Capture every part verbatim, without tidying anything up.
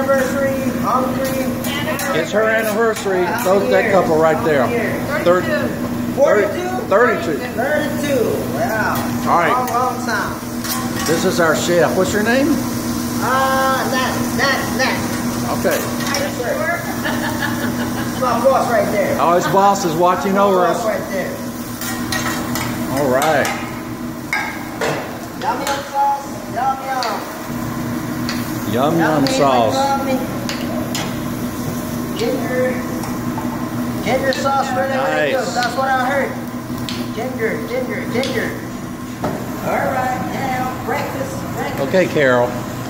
anniversary, hungry. It's her anniversary. Those that couple right there. thirty-two. forty-two? thirty-two. thirty-two. Wow. All right. Long, long time. This is our chef. What's your name? Uh, Nat, Nat, Nat. Okay. Yes, sir. It's my boss right there. Oh, his boss is watching over us. Right there. All right. Yum yum sauce. Yum yum. Yum yum sauce. Ginger. Ginger sauce really, really Nice. good. That's what I heard. Ginger, ginger, ginger. All right, now breakfast. breakfast. Okay, Carol.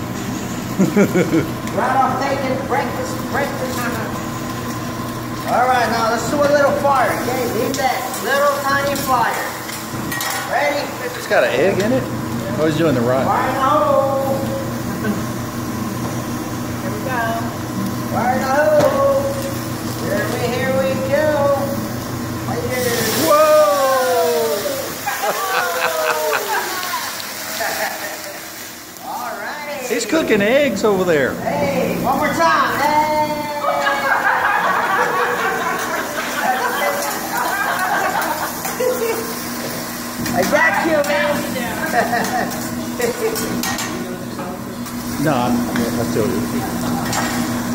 Right off taking breakfast, breakfast. All right, now let's do a little fire. Okay, leave that little tiny fire. Ready? It's got an egg in it. Oh, he's doing the right. Fire in the hole. Here we go. Fire in the hole. Here we, here we go. Here. Whoa! All right. He's cooking eggs over there. Hey, one more time. Hey. I got you, man. No, I'm, I still do.